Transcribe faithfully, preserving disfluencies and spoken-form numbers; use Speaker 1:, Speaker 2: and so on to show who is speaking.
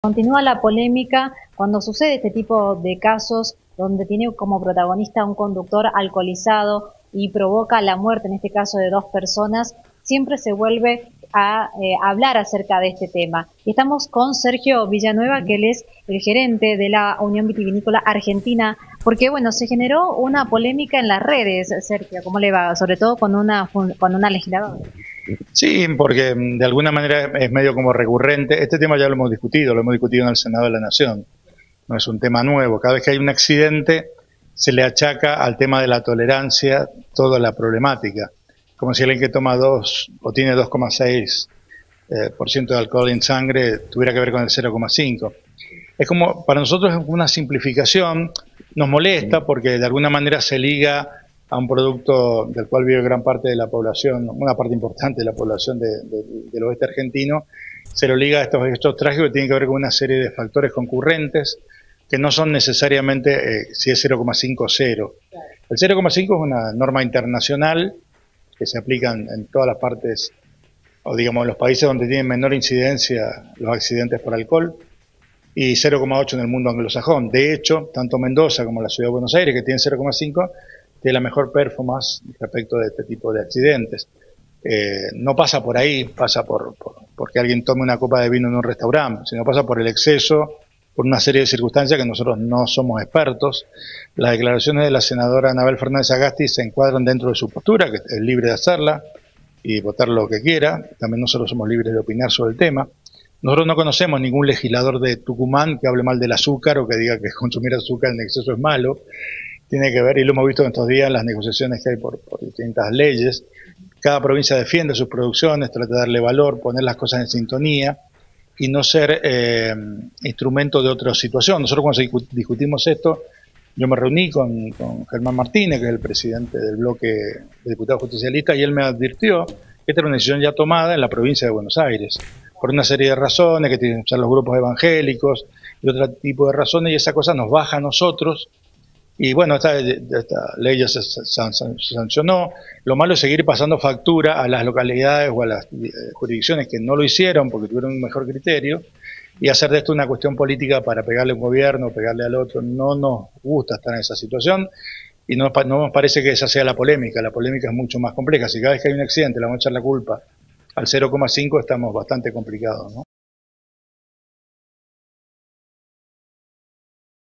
Speaker 1: Continúa la polémica cuando sucede este tipo de casos donde tiene como protagonista un conductor alcoholizado y provoca la muerte, en este caso de dos personas, siempre se vuelve a eh, hablar acerca de este tema. Y estamos con Sergio Villanueva, que él es el gerente de la Unión Vitivinícola Argentina, porque bueno, se generó una polémica en las redes. Sergio, ¿cómo le va? Sobre todo con una, con una legisladora.
Speaker 2: Sí, porque de alguna manera es medio como recurrente. Este tema ya lo hemos discutido, lo hemos discutido en el Senado de la Nación. No es un tema nuevo. Cada vez que hay un accidente se le achaca al tema de la tolerancia toda la problemática. Como si alguien que toma dos o tiene dos coma seis eh, por ciento de alcohol en sangre tuviera que ver con el cero coma cinco. Es como, para nosotros es una simplificación, nos molesta porque de alguna manera se liga a un producto del cual vive gran parte de la población, una parte importante de la población de, de, del oeste argentino, se lo liga a estos hechos trágicos que tienen que ver con una serie de factores concurrentes que no son necesariamente eh, si es cero coma cinco o cero. El cero coma cinco es una norma internacional que se aplica en, en todas las partes, o digamos en los países donde tienen menor incidencia los accidentes por alcohol, y cero coma ocho en el mundo anglosajón. De hecho, tanto Mendoza como la ciudad de Buenos Aires, que tienen cero coma cinco, tiene la mejor performance respecto de este tipo de accidentes. Eh, no pasa por ahí, pasa por, por porque alguien tome una copa de vino en un restaurante, sino pasa por el exceso, por una serie de circunstancias que nosotros no somos expertos. Las declaraciones de la senadora Anabel Fernández Agasti se encuadran dentro de su postura, que es libre de hacerla y votar lo que quiera. También nosotros somos libres de opinar sobre el tema. Nosotros no conocemos ningún legislador de Tucumán que hable mal del azúcar o que diga que consumir azúcar en exceso es malo. Tiene que ver, y lo hemos visto en estos días, las negociaciones que hay por, por distintas leyes. Cada provincia defiende sus producciones, trata de darle valor, poner las cosas en sintonía y no ser eh, instrumento de otra situación. Nosotros cuando discutimos esto, yo me reuní con, con Germán Martínez, que es el presidente del bloque de diputados justicialistas, y él me advirtió que esta era una decisión ya tomada en la provincia de Buenos Aires, por una serie de razones que tienen que ser los grupos evangélicos y otro tipo de razones, y esa cosa nos baja a nosotros. Y bueno, esta, esta ley ya se, se, se sancionó. Lo malo es seguir pasando factura a las localidades o a las eh, jurisdicciones que no lo hicieron porque tuvieron un mejor criterio y hacer de esto una cuestión política para pegarle a un gobierno, pegarle al otro. No nos gusta estar en esa situación y no, no nos parece que esa sea la polémica. La polémica es mucho más compleja. Si cada vez que hay un accidente le vamos a echar la culpa al cero coma cinco, estamos bastante complicados, ¿no?